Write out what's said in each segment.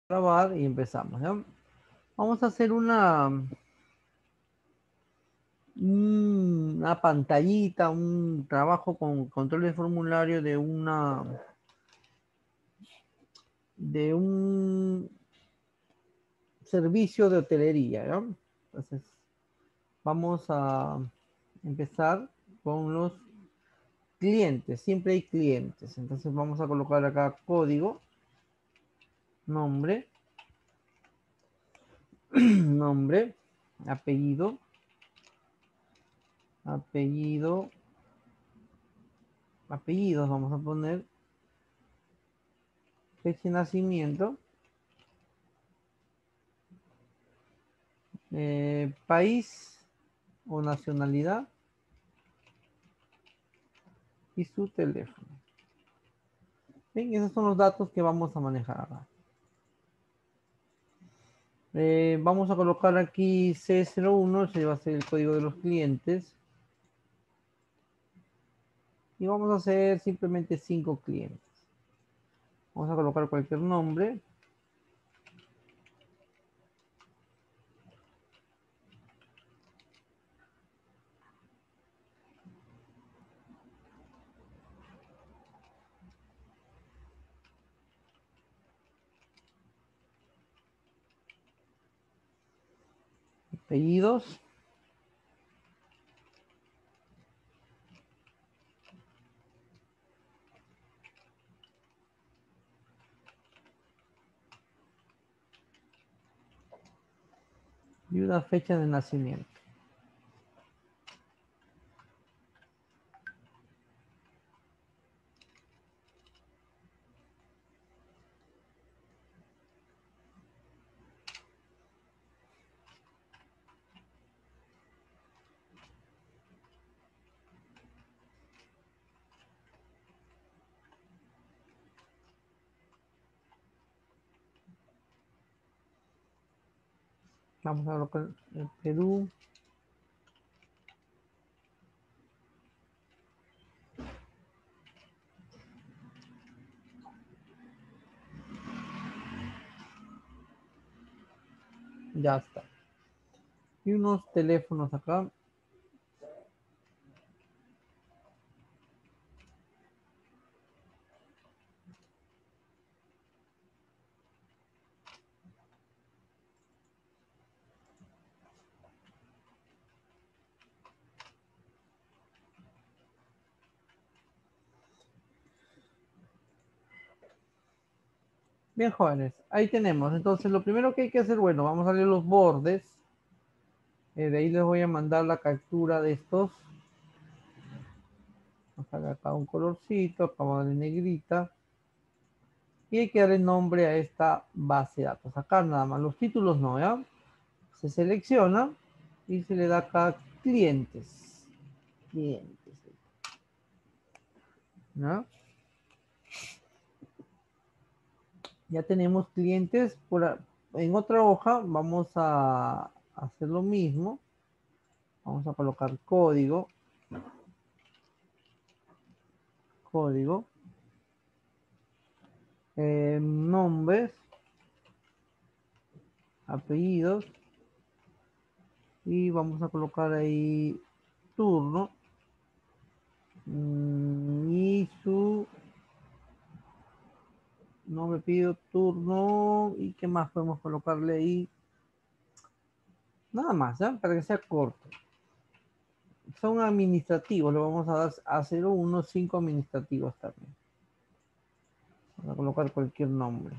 Grabar y empezamos, ¿ya? Vamos a hacer una pantallita, un trabajo con control de formulario de un servicio de hotelería, ¿ya? Entonces, vamos a empezar con los clientes. Siempre hay clientes. Entonces, vamos a colocar acá código, nombre, nombre, apellido, apellido, apellidos. Vamos a poner fecha de nacimiento. País o nacionalidad y su teléfono. Bien, esos son los datos que vamos a manejar acá. Vamos a colocar aquí C01, ese va a ser el código de los clientes. Y vamos a hacer simplemente 5 clientes. Vamos a colocar cualquier nombre. Apellidos. Y una fecha de nacimiento. Vamos a colocar el Perú. Ya está. Y unos teléfonos acá. Bien, jóvenes. Ahí tenemos. Entonces, lo primero que hay que hacer, bueno, vamos a leer los bordes. De ahí les voy a mandar la captura de estos. Vamos a darle acá un colorcito, acá vamos a darle negrita. Y hay que darle nombre a esta base de datos. Acá nada más, los títulos no, ¿ya? Se selecciona y se le da acá clientes. Clientes. ¿Ya? Ya tenemos clientes. En otra hoja vamos a hacer lo mismo. Vamos a colocar código. Código. Nombres. Apellidos. Y vamos a colocar ahí turno. Y su nombre, pido turno. ¿Y qué más podemos colocarle ahí? Nada más, ¿ya? Para que sea corto. Son administrativos, le vamos a dar a 01, 5 administrativos también. Vamos a colocar cualquier nombre.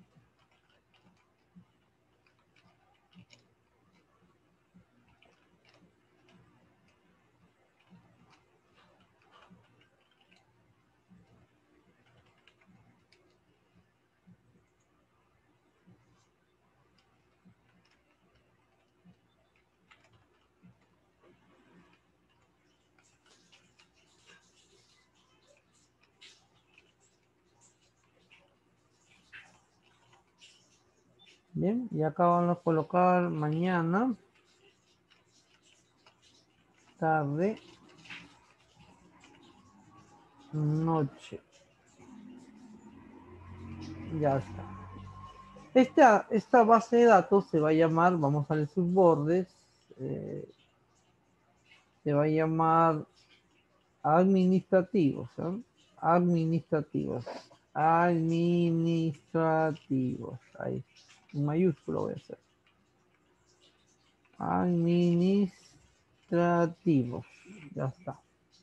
Bien, y acá vamos a colocar mañana, tarde, noche. Ya está. Esta base de datos se va a llamar, vamos a ver sus bordes, se va a llamar administrativos, ¿eh? Administrativos, administrativos, ahí, en mayúsculo voy a hacer. Administrativos, ya está.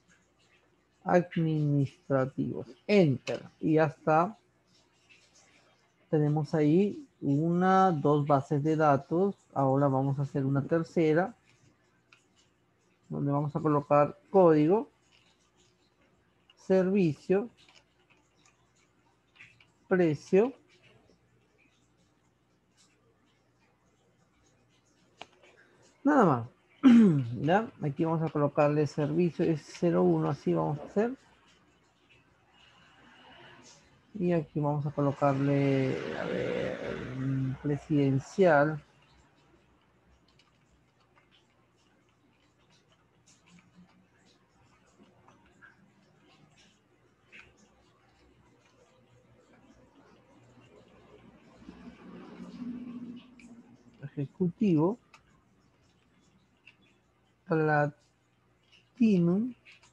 Administrativos, enter, y ya está. Tenemos ahí dos bases de datos. Ahora vamos a hacer una tercera, donde vamos a colocar código, servicio, precio. Nada más. ¿Ya? Aquí vamos a colocarle servicio, es 01, así vamos a hacer. Y aquí vamos a colocarle, a ver, presidencial. Ejecutivo. Platinum.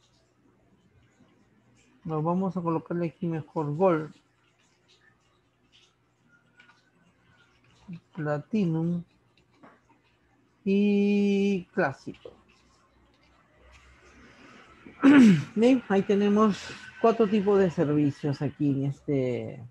Nos vamos a colocarle aquí mejor Gold. Platinum. Y clásico. Bien, ahí tenemos 4 tipos de servicios aquí en este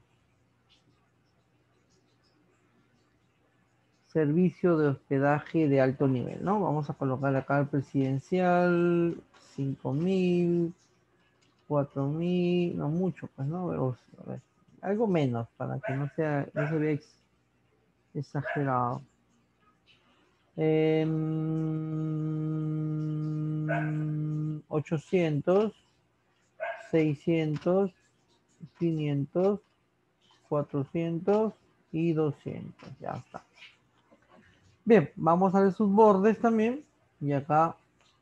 servicio de hospedaje de alto nivel, ¿no? Vamos a colocar acá el presidencial, 5.000, 4.000, no mucho, pues, ¿no? Pero, a ver, algo menos para que no se vea exagerado. 800, 600, 500, 400 y 200, ya está. Bien, vamos a ver sus bordes también. Y acá,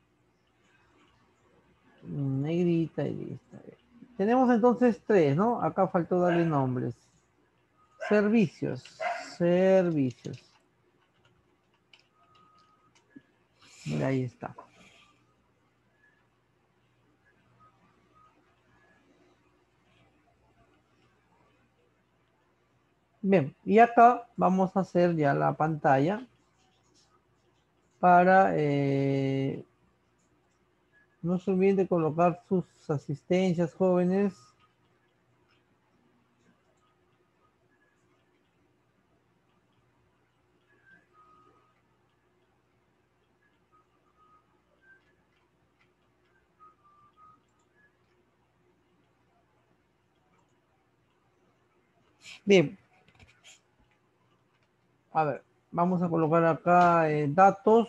negrita y lista. Tenemos entonces 3, ¿no? Acá faltó darle nombres. Servicios. Servicios. Mira, ahí está. Bien, y acá vamos a hacer ya la pantalla para no se olviden de colocar sus asistencias jóvenes. Bien, a ver, vamos a colocar acá datos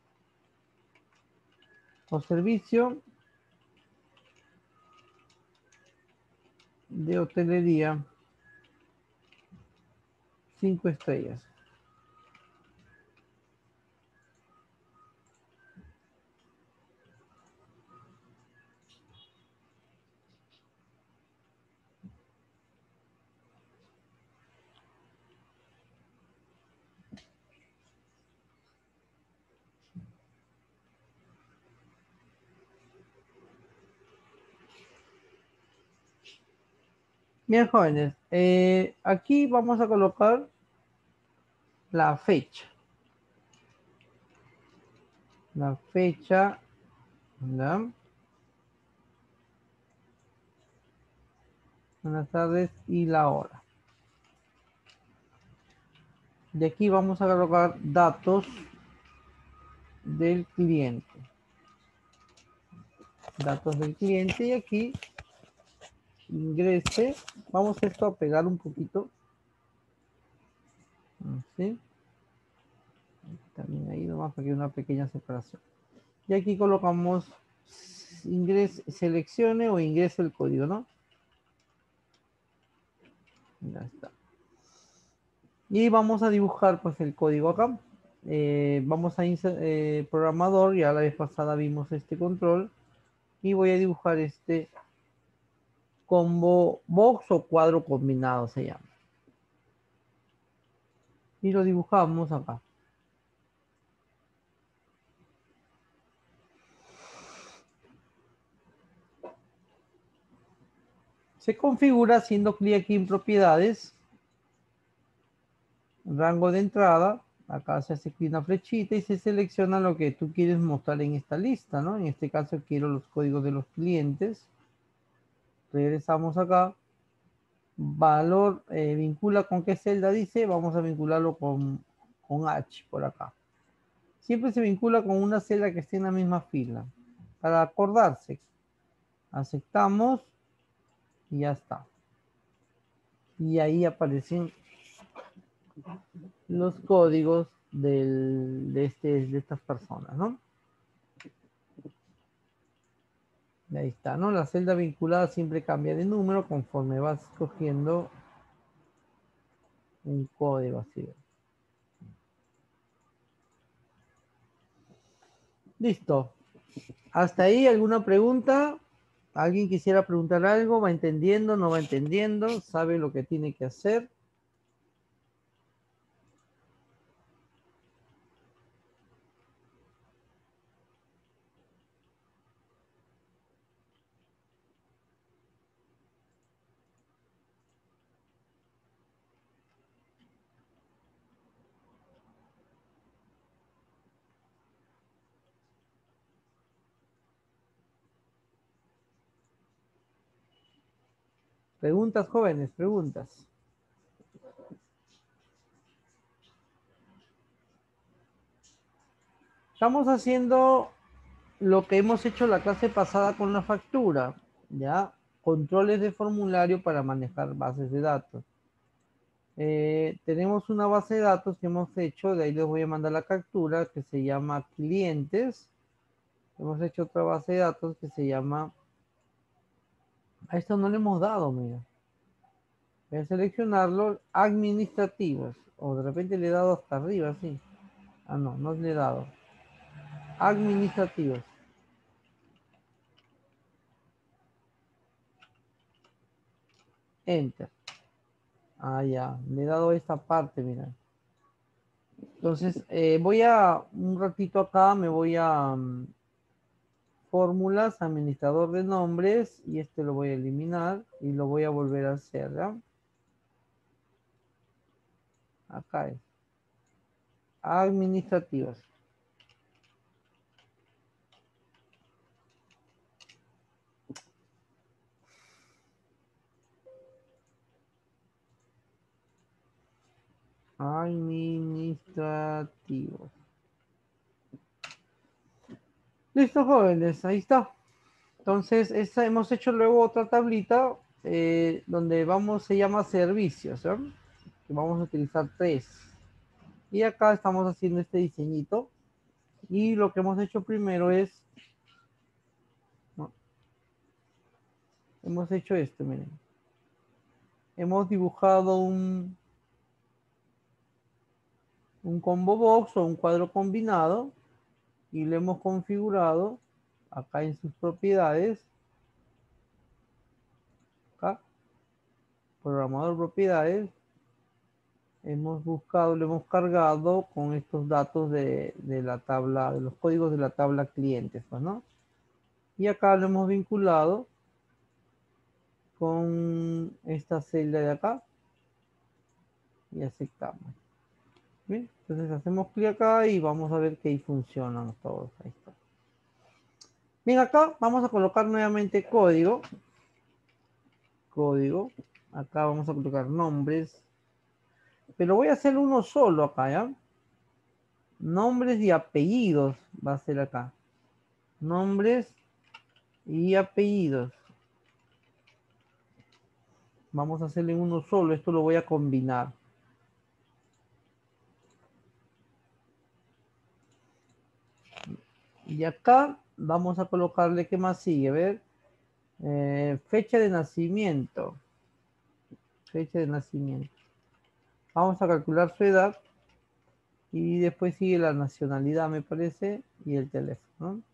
o servicio de hotelería 5 estrellas. Bien, jóvenes, aquí vamos a colocar la fecha. La fecha, ¿verdad? Buenas tardes y la hora. De aquí vamos a colocar datos del cliente. Datos del cliente y aquí ingrese. Vamos esto a pegar un poquito. ¿Sí? También ahí nomás para que una pequeña separación. Y aquí colocamos seleccione o ingrese el código, ¿no? Ya está. Y vamos a dibujar pues el código acá. Vamos a programador, ya la vez pasada vimos este control. Y voy a dibujar este combo box o cuadro combinado se llama. y lo dibujamos acá. Se configura haciendo clic aquí en propiedades, rango de entrada, acá se hace clic en la flechita y se selecciona lo que tú quieres mostrar en esta lista, ¿no? En este caso quiero los códigos de los clientes. Regresamos acá. Valor vincula con qué celda dice, vamos a vincularlo con H por acá. Siempre se vincula con una celda que esté en la misma fila. Para acordarse, aceptamos y ya está. Y ahí aparecen los códigos de estas personas, ¿no? Y ahí está, ¿no? La celda vinculada siempre cambia de número conforme vas escogiendo un código así. Listo. ¿Hasta ahí alguna pregunta? ¿Alguien quisiera preguntar algo? ¿Va entendiendo? ¿No va entendiendo? ¿Sabe lo que tiene que hacer? Preguntas, jóvenes, preguntas. Estamos haciendo lo que hemos hecho la clase pasada con la factura, ¿ya? Controles de formulario para manejar bases de datos. Tenemos una base de datos que hemos hecho, de ahí les voy a mandar la captura, que se llama clientes. Hemos hecho otra base de datos que se llama... A esto no le hemos dado, mira. Voy a seleccionarlo, administrativos. O de repente le he dado hasta arriba, sí. Ah, no, no le he dado. Administrativos. Enter. Ah, ya. Le he dado esta parte, mira. Entonces, voy a, un ratito acá, me voy a fórmulas, administrador de nombres, y este lo voy a eliminar y lo voy a volver a hacer, ¿ya? Acá es. Administrativos. Administrativos. Listo, jóvenes, ahí está. Entonces, hemos hecho luego otra tablita donde vamos, se llama servicios, ¿eh? Que vamos a utilizar tres. Y acá estamos haciendo este diseñito. Y lo que hemos hecho primero es, ¿no? Hemos hecho esto, miren. Hemos dibujado un combo box o un cuadro combinado y lo hemos configurado acá en sus propiedades. Acá, programador propiedades. Hemos buscado, lo hemos cargado con estos datos de la tabla, de los códigos de la tabla clientes, pues, ¿no? Y acá lo hemos vinculado con esta celda de acá y aceptamos. Bien, entonces hacemos clic acá y vamos a ver que ahí funcionan todos. Ahí está. Bien, acá vamos a colocar nuevamente código. Código. Acá vamos a colocar nombres. Pero voy a hacer uno solo acá, ¿ya? Nombres y apellidos va a ser acá. Nombres y apellidos. Vamos a hacerle uno solo. Esto lo voy a combinar. Y acá vamos a colocarle, ¿qué más sigue? A ver. Fecha de nacimiento. Fecha de nacimiento. Vamos a calcular su edad. Y después sigue la nacionalidad, me parece. Y el teléfono, ¿no?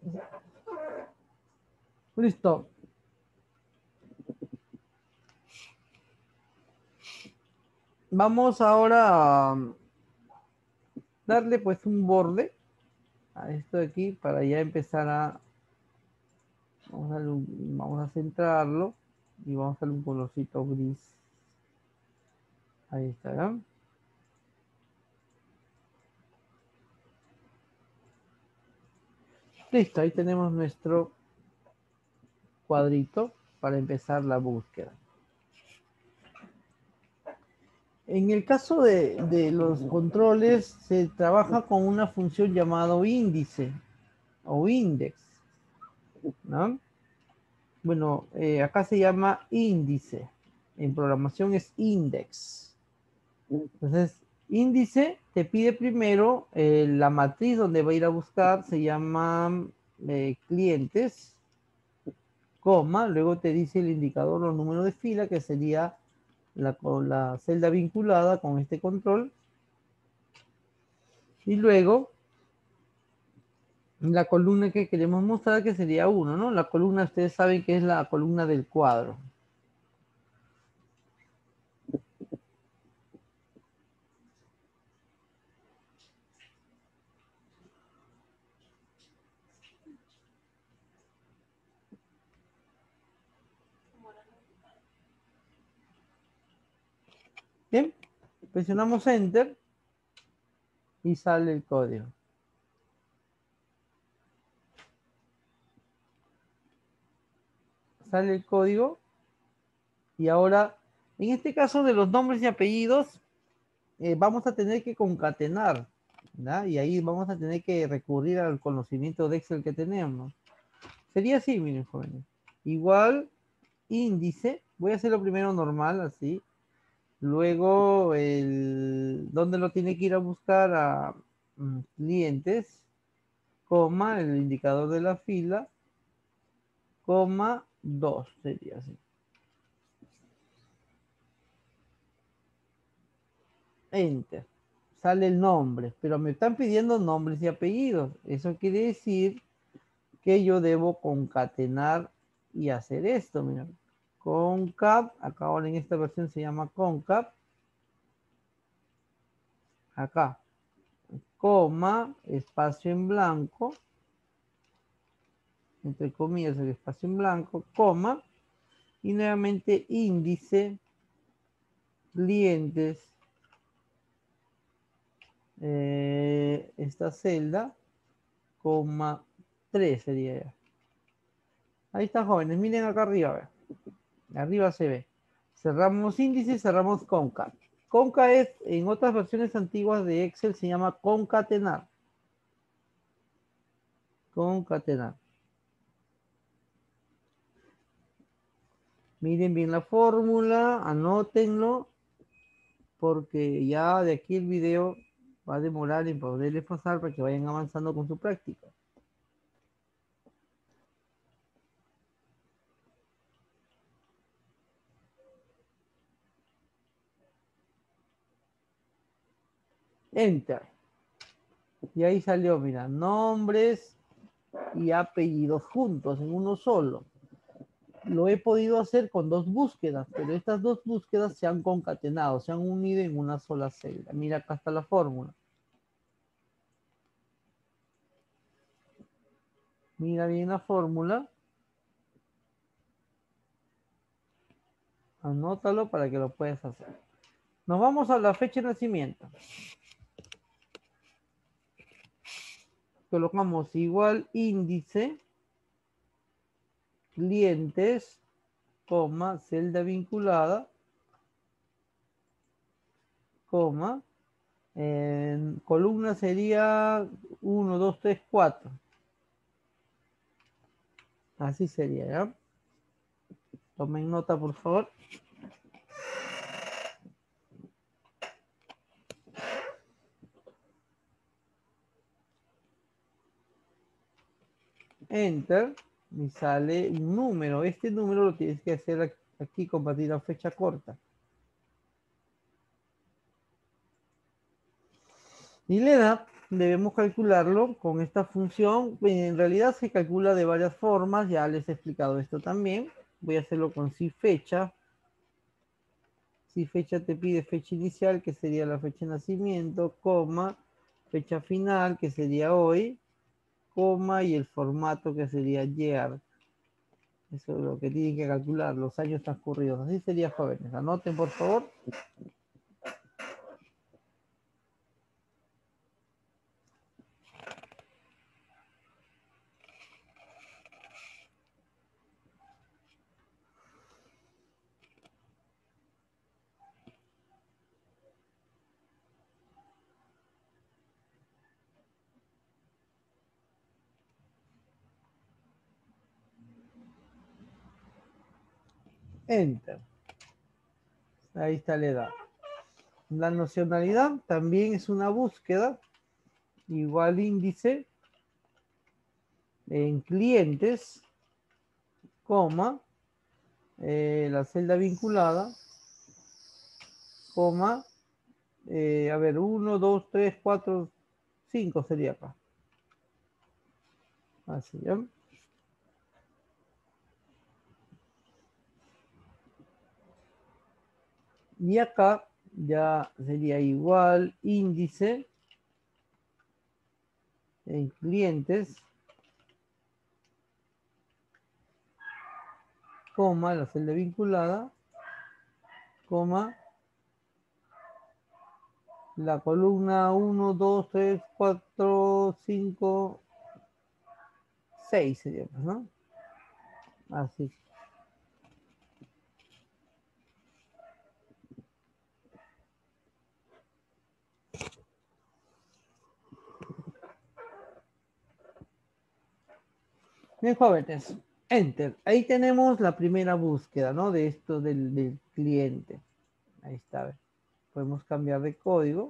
Listo. Vamos ahora a darle pues un borde a esto de aquí para ya empezar a... Vamos a centrarlo y vamos a darle un colorcito gris. Ahí está, ¿ya? Listo, ahí tenemos nuestro cuadrito para empezar la búsqueda. En el caso de los controles, se trabaja con una función llamada índice o index, ¿no? Bueno, acá se llama índice. En programación es index. Entonces, índice te pide primero la matriz donde va a ir a buscar, se llama clientes, coma, luego te dice el indicador o número de fila, que sería la celda vinculada con este control. Y luego, la columna que queremos mostrar, que sería 1, ¿no? La columna, ustedes saben que es la columna del cuadro. Bien, presionamos Enter y sale el código. Sale el código y ahora, en este caso de los nombres y apellidos, vamos a tener que concatenar, ¿verdad? Y ahí vamos a tener que recurrir al conocimiento de Excel que tenemos. Sería así, miren, jóvenes. Igual, índice, voy a hacerlo primero normal, así. Luego, ¿dónde lo tiene que ir a buscar? A clientes, coma, el indicador de la fila, coma, 2, sería así. Enter. Sale el nombre, pero me están pidiendo nombres y apellidos. Eso quiere decir que yo debo concatenar y hacer esto, mira. Concat, acá ahora en esta versión se llama concat. Acá, coma, espacio en blanco, entre comillas el espacio en blanco, coma, y nuevamente índice, clientes, esta celda, coma 3 sería ya. Ahí está, jóvenes, miren acá arriba, a ver. Arriba se ve. Cerramos índice, cerramos concat. Conca es, en otras versiones antiguas de Excel se llama concatenar. Concatenar. Miren bien la fórmula, anótenlo, porque ya de aquí el video va a demorar en poderles pasar para que vayan avanzando con su práctica. Enter. Y ahí salió, mira, nombres y apellidos juntos en uno solo. Lo he podido hacer con 2 búsquedas, pero estas 2 búsquedas se han concatenado, se han unido en una sola celda. Mira, acá está la fórmula. Mira bien la fórmula. Anótalo para que lo puedas hacer. Nos vamos a la fecha de nacimiento. Colocamos igual índice, clientes, coma, celda vinculada, coma, en columna sería 1, 2, 3, 4. Así sería, ¿ya? Tomen nota, por favor. Enter. Y sale un número. Este número lo tienes que hacer aquí, compartir a fecha corta. Y le da debemos calcularlo con esta función. En realidad se calcula de varias formas, ya les he explicado esto también. Voy a hacerlo con si fecha. Si fecha te pide fecha inicial, que sería la fecha de nacimiento, coma, fecha final, que sería hoy, coma, y el formato, que sería year. Eso es lo que tienen que calcular, los años transcurridos. Así sería, jóvenes. Anoten, por favor. Enter. Ahí está la edad. La nacionalidad también es una búsqueda. Igual índice en clientes, coma, la celda vinculada, coma, a ver, 1, 2, 3, 4, 5 sería acá. Así, ¿ya? Y acá ya sería igual índice en clientes, coma, la celda vinculada, coma, la columna 1, 2, 3, 4, 5, 6 sería, pues, ¿no? Así. Bien, jóvenes. Enter. Ahí tenemos la primera búsqueda, ¿no? De esto del cliente. Ahí está. A ver. Podemos cambiar de código.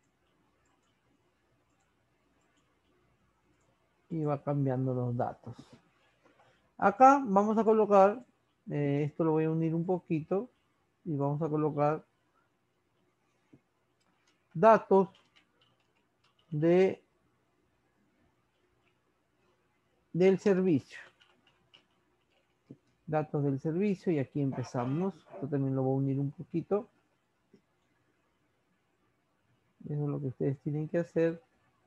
Y va cambiando los datos. Acá vamos a colocar, esto lo voy a unir un poquito. Y vamos a colocar datos del servicio. Datos del servicio. Y aquí empezamos. Esto también lo voy a unir un poquito. Eso es lo que ustedes tienen que hacer.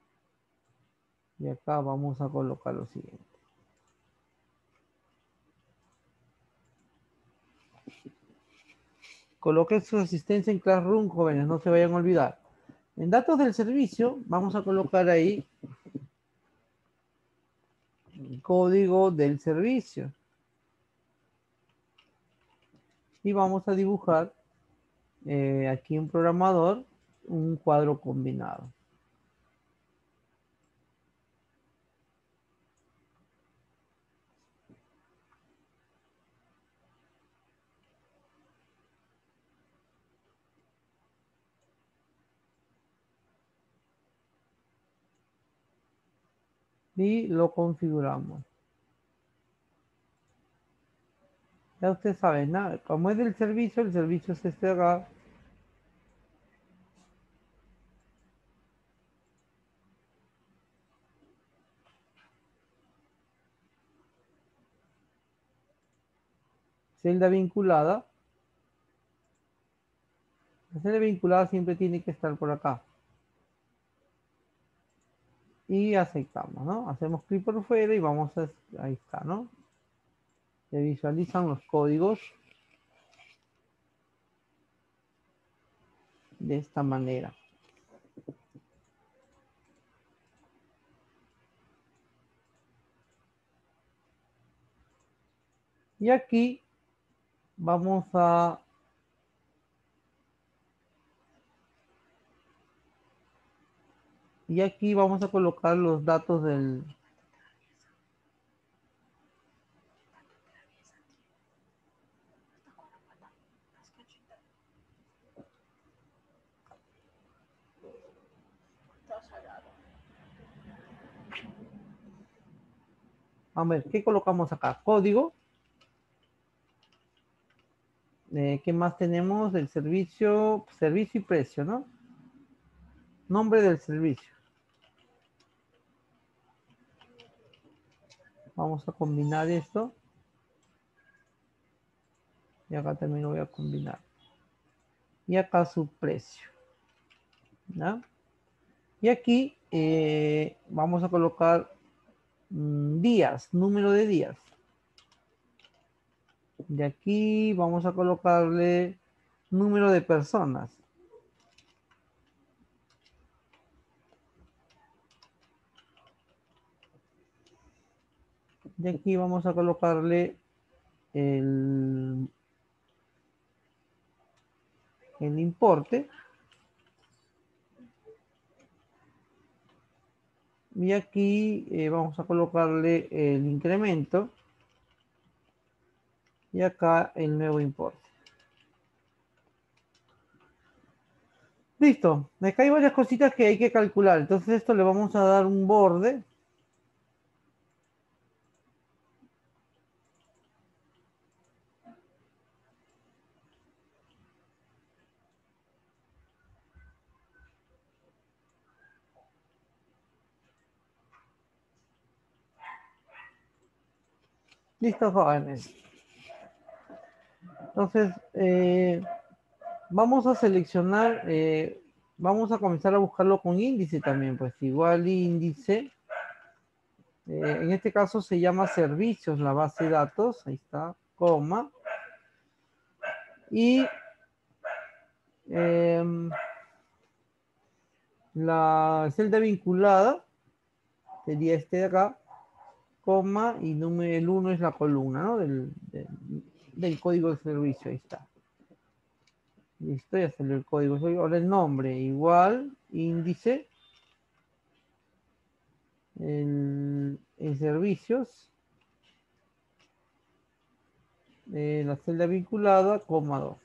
Y acá vamos a colocar lo siguiente. Coloquen su asistencia en Classroom, jóvenes, no se vayan a olvidar. En datos del servicio, vamos a colocar ahí el código del servicio. Y vamos a dibujar aquí en programador un cuadro combinado. Y lo configuramos. Ya ustedes saben, ¿no? Como es del servicio, el servicio es este de acá. Celda vinculada. La celda vinculada siempre tiene que estar por acá. Y aceptamos, ¿no? Hacemos clic por fuera y vamos a... Ahí está, ¿no? Se visualizan los códigos de esta manera. Y aquí vamos a colocar los datos del... A ver, ¿qué colocamos acá? Código. ¿Qué más tenemos? Del servicio, servicio y precio, ¿no? Nombre del servicio. Vamos a combinar esto. Y acá también lo voy a combinar. Y acá su precio. ¿Ya? Y aquí vamos a colocar días, número de días. De aquí vamos a colocarle número de personas. De aquí vamos a colocarle el importe. Y aquí vamos a colocarle el incremento. Y acá el nuevo importe. Listo. Acá hay varias cositas que hay que calcular. Entonces esto le vamos a dar un borde. Listo, jóvenes. Entonces, vamos a seleccionar, vamos a comenzar a buscarlo con índice también, pues igual índice. En este caso se llama servicios, la base de datos, ahí está, coma. Y la celda vinculada sería este de acá, coma, y número el 1 es la columna, ¿no? Del código de servicio, ahí está. Listo, ya salió el código. Ahora el nombre, igual, índice, en servicios, la celda vinculada, coma 2.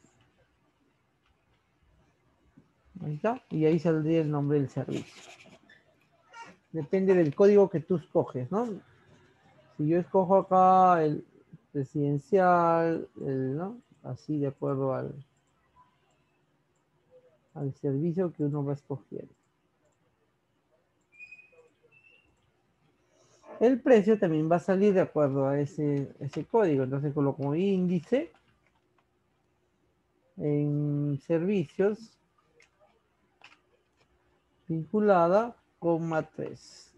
Ahí está, y ahí saldría el nombre del servicio. Depende del código que tú escoges, ¿no? Si yo escojo acá el presidencial, ¿no? Así de acuerdo al servicio que uno va a escoger. El precio también va a salir de acuerdo a ese código. Entonces coloco índice en servicios vinculada, coma 3.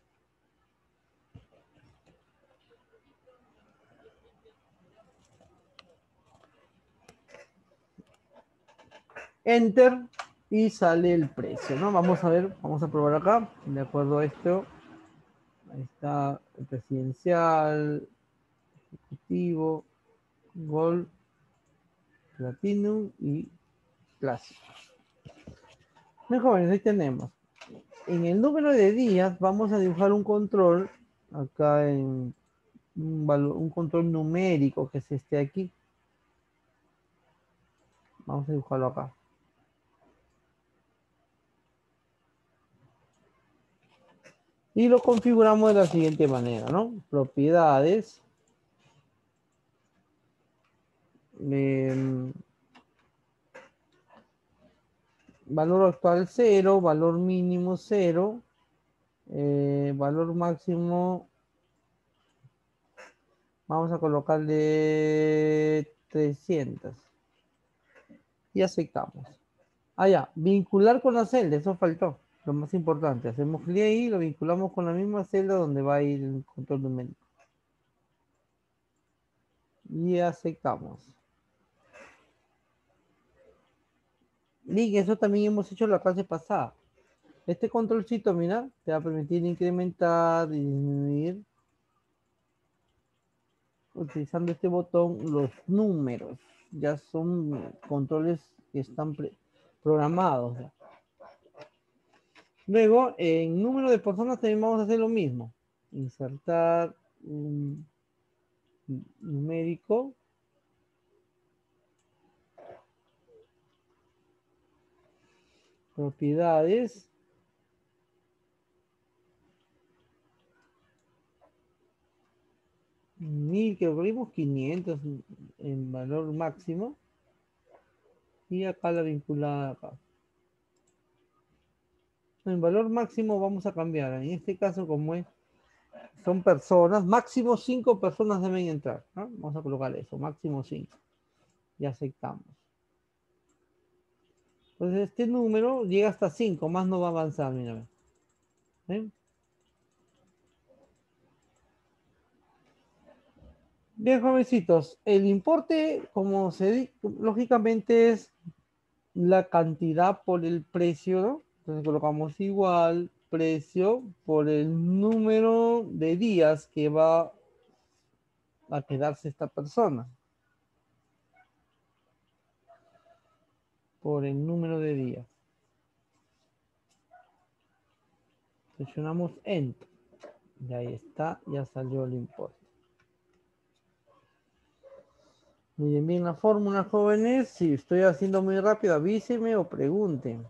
Enter y sale el precio, ¿no? Vamos a ver, vamos a probar acá. De acuerdo a esto, ahí está el presidencial, ejecutivo, Gold, Platinum y Clásico. Bien, jóvenes, ahí tenemos. En el número de días vamos a dibujar un control acá en un control numérico que es este aquí. Vamos a dibujarlo acá. Y lo configuramos de la siguiente manera, ¿no? Propiedades. Valor actual 0, valor mínimo 0, valor máximo, vamos a colocarle 300 y aceptamos. Ya, vincular con la celda, eso faltó, lo más importante. Hacemos clic ahí, lo vinculamos con la misma celda donde va a ir el control numérico. Y aceptamos. Y eso también hemos hecho la clase pasada. Este controlcito, mira, te va a permitir incrementar y disminuir, utilizando este botón, los números. Ya son controles que están programados. Luego, en número de personas también vamos a hacer lo mismo. Insertar un numérico. Propiedades. Que abrimos 500 en valor máximo. Y acá la vinculada acá. En valor máximo vamos a cambiar. En este caso, como es son personas, máximo 5 personas deben entrar, ¿no? Vamos a colocar eso, máximo 5. Y aceptamos. Entonces este número llega hasta 5, más no va a avanzar, mira. ¿Sí? Bien, jovencitos, el importe, como lógicamente es la cantidad por el precio, ¿no? Entonces colocamos igual precio por el número de días que va a quedarse esta persona. Por el número de días. Presionamos Enter. Y ahí está, ya salió el importe. Miren bien la fórmula, jóvenes. Si estoy haciendo muy rápido, avísenme o pregunten.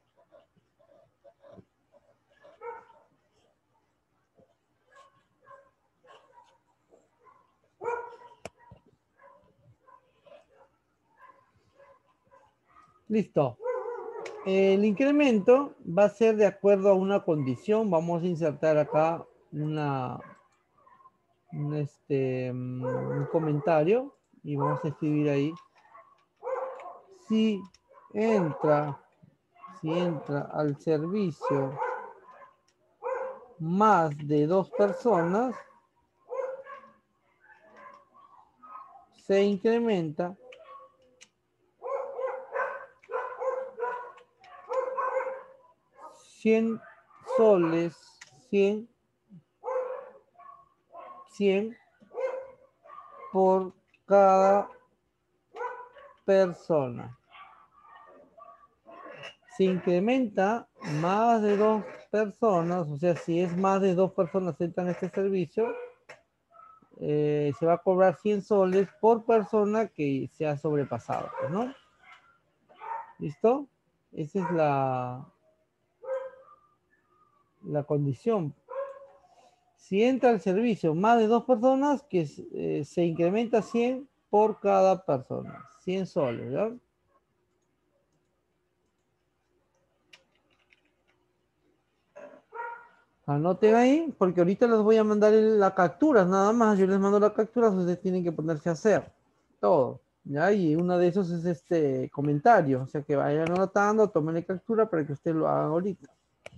Listo. El incremento va a ser de acuerdo a una condición. Vamos a insertar acá un comentario y vamos a escribir ahí. Si entra al servicio más de 2 personas, se incrementa $100, 100 por cada persona. Se incrementa más de 2 personas, o sea, si es más de 2 personas que entran a este servicio, se va a cobrar 100 soles por persona que se ha sobrepasado, ¿no? ¿Listo? Esa es la condición. Si entra al servicio más de 2 personas, que se incrementa 100 por cada persona. 100 soles, ¿verdad? Anoten ahí, porque ahorita les voy a mandar la captura, nada más. Yo les mando la captura, ustedes tienen que ponerse a hacer todo. ¿Ya? Y uno de esos es este comentario. O sea que vayan anotando, tomen captura para que ustedes lo hagan ahorita.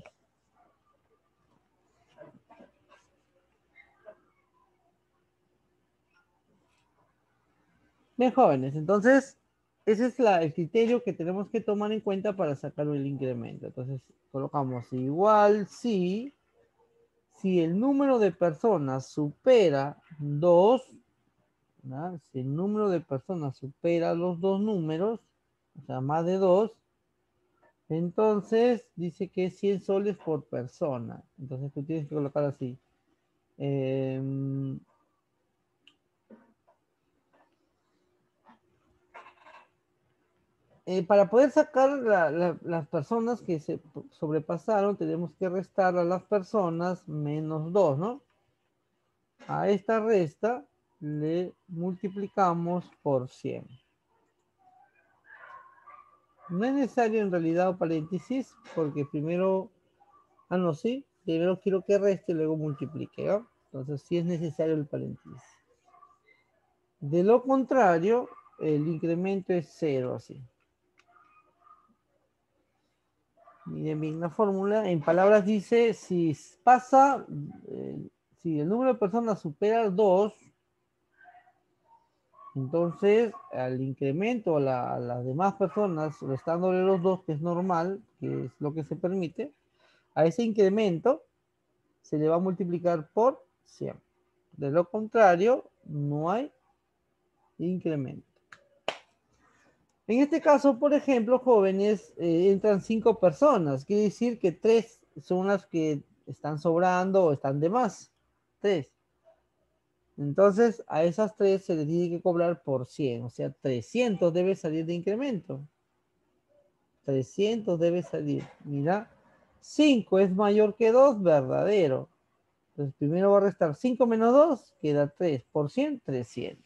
Bien, jóvenes, entonces ese es el criterio que tenemos que tomar en cuenta para sacar el incremento. Entonces colocamos igual si el número de personas supera 2, ¿no? Si el número de personas supera los 2 números, o sea, más de 2, entonces dice que es 100 soles por persona. Entonces tú tienes que colocar así. Para poder sacar las personas que se sobrepasaron, tenemos que restar a las personas menos 2, ¿no? A esta resta le multiplicamos por 100. No es necesario en realidad paréntesis, porque primero, no, sí, primero quiero que reste y luego multiplique, ¿no? Entonces sí es necesario el paréntesis. De lo contrario, el incremento es 0, así. Miren bien la fórmula. En palabras dice, si pasa, si el número de personas supera 2, entonces al incremento a las demás personas, restándole los 2, que es normal, que es lo que se permite, a ese incremento se le va a multiplicar por 100. De lo contrario, no hay incremento. En este caso, por ejemplo, jóvenes, entran 5 personas. Quiere decir que 3 son las que están sobrando o están de más. 3. Entonces, a esas 3 se les tiene que cobrar por 100. O sea, 300 debe salir de incremento. 300 debe salir. Mira, 5 es mayor que 2, verdadero. Entonces, primero va a restar 5 menos 2, queda 3. Por 100, 300.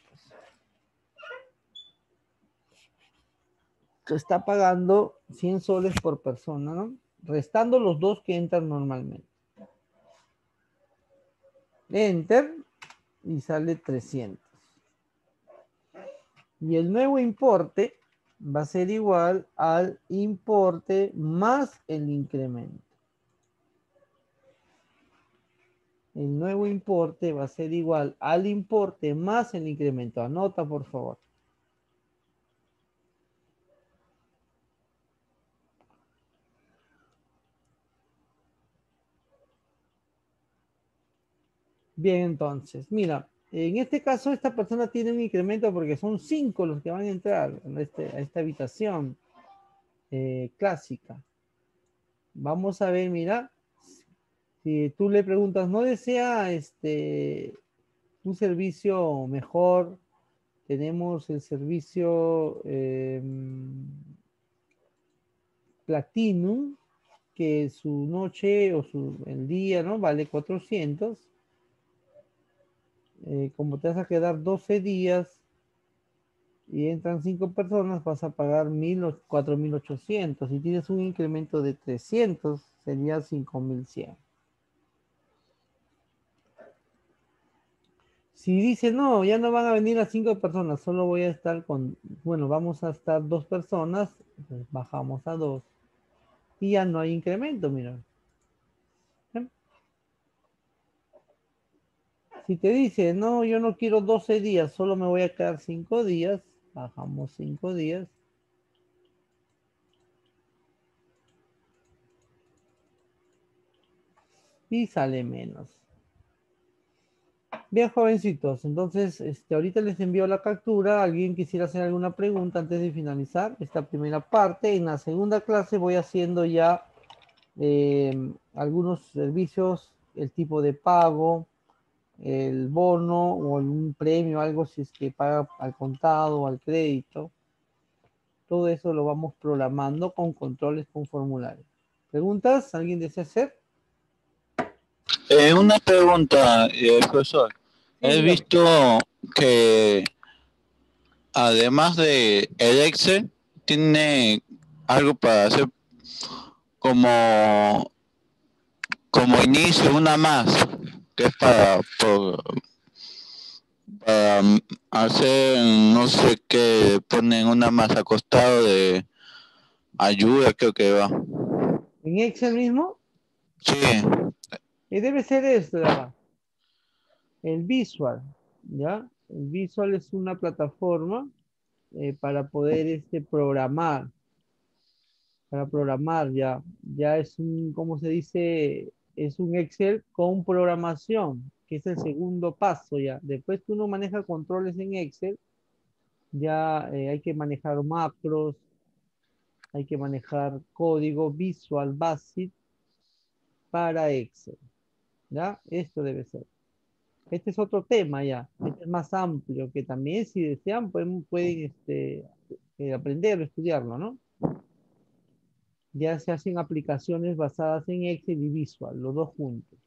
Está pagando 100 soles por persona, ¿no? Restando los 2 que entran normalmente. Enter y sale 300. Y el nuevo importe va a ser igual al importe más el incremento. El nuevo importe va a ser igual al importe más el incremento. Anota, por favor. Bien, entonces, mira, en este caso esta persona tiene un incremento porque son 5 los que van a entrar a esta habitación clásica. Vamos a ver, mira, si tú le preguntas, ¿no desea un servicio mejor? Tenemos el servicio Platinum, que su noche o el día, ¿no? Vale 400. Como te vas a quedar 12 días y entran 5 personas, vas a pagar 4.800. Si tienes un incremento de 300, sería 5.100. Si dice, no, ya no van a venir las 5 personas, solo voy a estar bueno, vamos a estar 2 personas, pues bajamos a 2 y ya no hay incremento, mira. Si te dice, no, yo no quiero 12 días, solo me voy a quedar 5 días, bajamos 5 días. Y sale menos. Bien, jovencitos, entonces ahorita les envío la captura. ¿Alguien quisiera hacer alguna pregunta antes de finalizar esta primera parte? En la segunda clase voy haciendo ya algunos servicios, el tipo de pago, el bono o un premio, algo si es que paga al contado o al crédito. Todo eso lo vamos programando con controles con formularios. ¿Preguntas? ¿Alguien desea hacer? Una pregunta, profesor. Sí, He dígame. visto que además de el Excel, tiene algo para hacer como, como inicio, una más, que es para hacer, no sé qué, ponen una más acostado de ayuda, creo que va. ¿En Excel mismo? Sí, Debe ser esto de acá. El Visual, ¿ya? El Visual es una plataforma para poder programar ya. Ya es ¿cómo se dice? Es un Excel con programación, que es el segundo paso ya. Después que uno maneja controles en Excel, ya hay que manejar macros, hay que manejar código Visual Basic para Excel, ¿ya? Esto debe ser. Este es otro tema ya, este es más amplio, que también si desean pueden aprender o estudiarlo, ¿no? Ya se hacen aplicaciones basadas en Excel y Visual, los dos juntos.